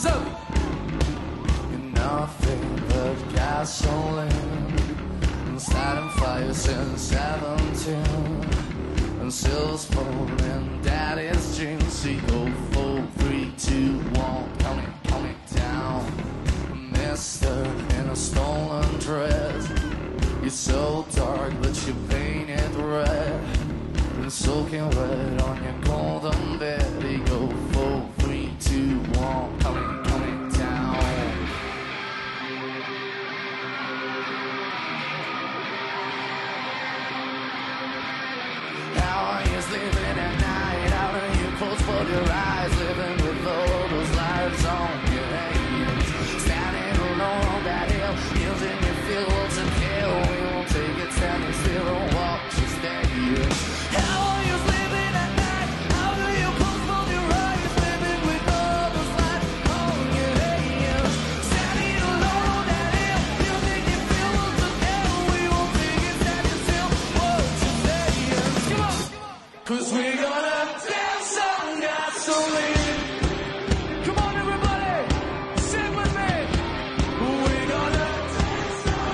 hands up. You're nothing but gasoline, starting fire since 17, and silver's falling, daddy's dreams. So you go 4, 3, 2, 1, coming down. Mister in a stolen dress, you're so dark but you painted red, and soaking wet on your golden bed. You go 4, 3, 2, 1, coming down. How are you sleeping at night? How do you close both your eyes? Living with all those lights on your hands, standing alone on that hill, using your fuel to kill. We won't take it, standing still and walk to stay. How are you sleeping at night? How do you close both your eyes? Living with all those lights on your hands, standing alone on that hill, using your fuel to kill. We won't take it, standing still, walk to stay. Come on, 'cause we're gonna dance on gasoline. Come on, everybody, sing with me. We're gonna dance on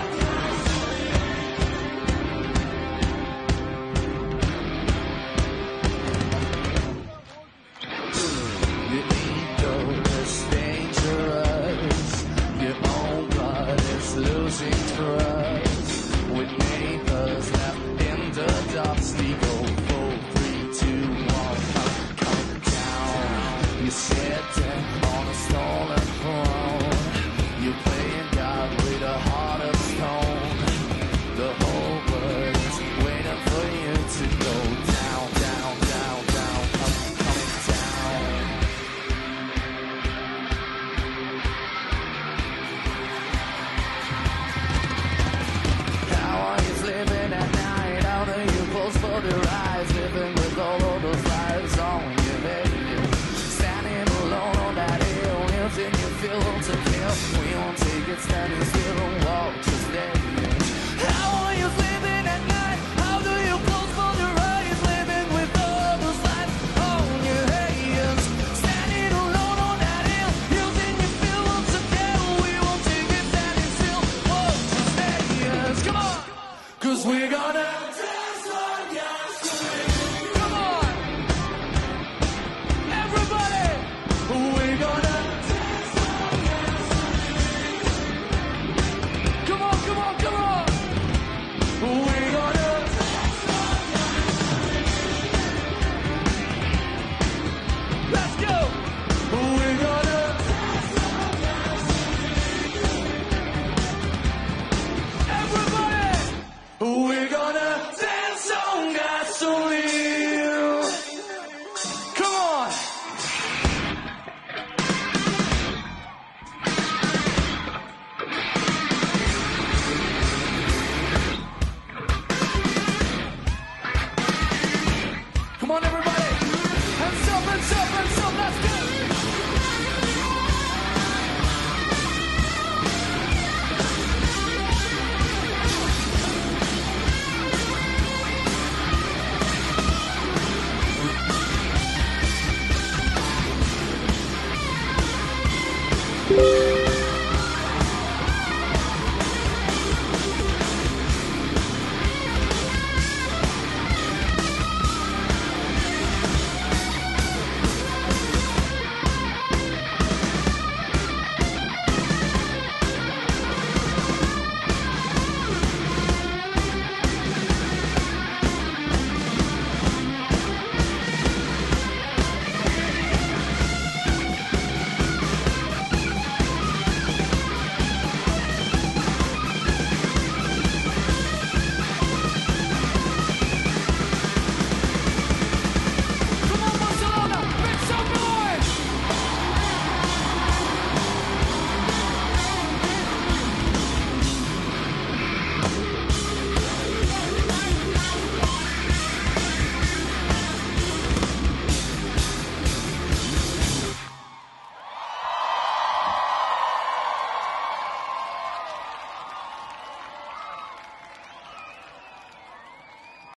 gasoline. Your ego is dangerous. Your own blood is losing trust. With neighbors left in the dust, we go 4, 3, 2, 1, come down. You're sitting on a stolen throne. You're playing God with a heart of stone. The whole world is waiting for you to go down, down, down, down, coming down. How are you sleeping at night? How do you close both your eyes? Living with all of those lights on your head, standing alone on that hill, using your fuel to kill. We won't take it, standing still and walk to stay. How are you sleeping at night? How do you close both your eyes? Living with all those lights on your head, standing alone on that hill, using your fuel to kill. We won't take it, standing still, walk to stay. Come on, 'cause we're gonna dance on gasoline. Come on, everybody, we're gonna dance on gasoline. Come on, come on, come on. We're gonna dance on gasoline. Let's go. We're gonna dance on gasoline. Everybody, we're gonna dance on gasoline. Come on. Come on, everybody. Hands up, hands up, hands up. Let's go.